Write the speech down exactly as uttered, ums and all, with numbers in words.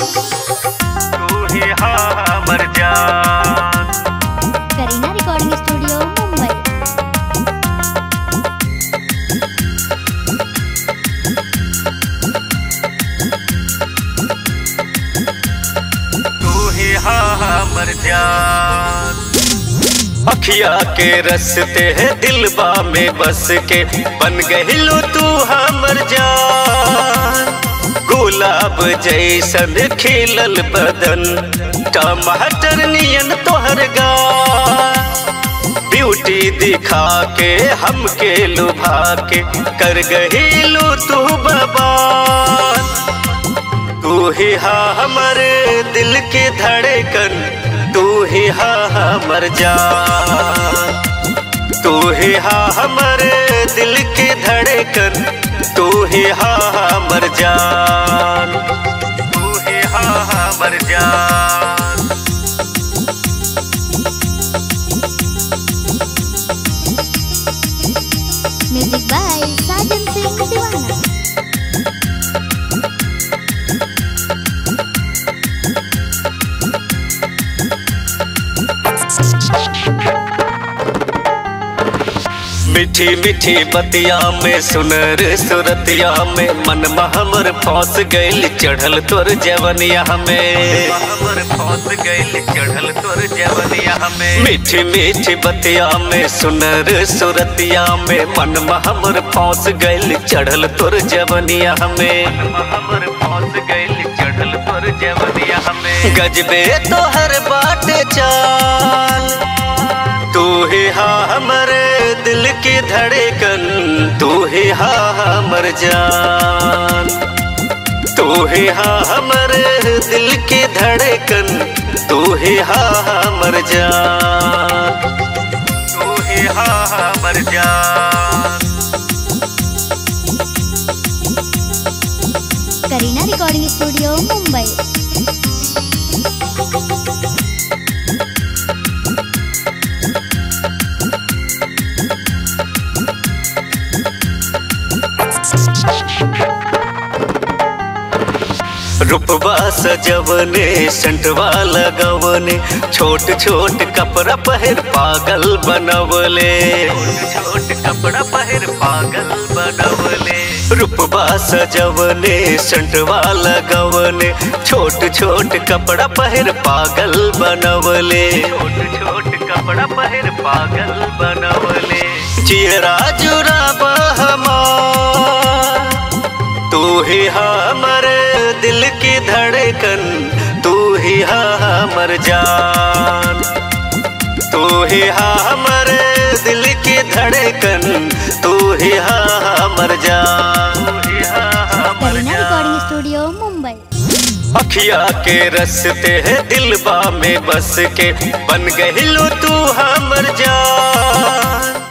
तू ही हमर जान। Kareena recording studio Mumbai. तू ही हमर जान। अखिया के रस्ते है दिलबा में बस के बन गहिलो तू हमर जान। गुलाब जैसन खिलल बदन टमाटर नियन तोहर गान। ब्यूटी दिखा के हमके लुभा के कर गहिलो तू बबान। तू ही हमर दिल के धड़कन, तू ही हमर जान। तू ही हमर दिल की धड़कन, तू ही हमर जान। तू ही हमर जान। म्यूजिक बाय साजन सिंह दीवाना। मीठी मीठी बतिया में सुनर सुरतिया में मन हमर फंस गइल चढ़ल तोर जवनिया में। हमर फंस गइल चढ़ल तोर जवनिया में। मीठी मीठी बतिया में सुनर सुरतिया में मन हमर फंस गइल चढ़ल तोर जवनिया में। हमर फंस गइल चढ़ल तोर जवनिया में। गजबे तोहर बाटे चाल, तू ही हमर दिल की धड़कन, तू ही हमर जान। तू ही हमर दिल की धड़कन, तू ही हमर जान। तू ही हमर जान। Kareena recording studio Mumbai. रूपवा सजवने संटवा लगवने छोट छोट कपड़ा पहर पागल बनवले। छोट कपड़ा पहर पागल बनवले। रूपवा सजवने संटवा लगवने छोट छोट कपड़ा पहर पागल बनवले। छोट छोट कपड़ा पहर पागल बनवले। चेहरा जुराबा हमार, तू ही हमर दिल की धड़कन, तू ही हमर जान। तू ही हमर दिल की धड़कन, तू ही हमर जान। Kareena recording studio Mumbai. अखिया के रस्ते है दिलबा में बस के बन गहिलो तू हमर जान।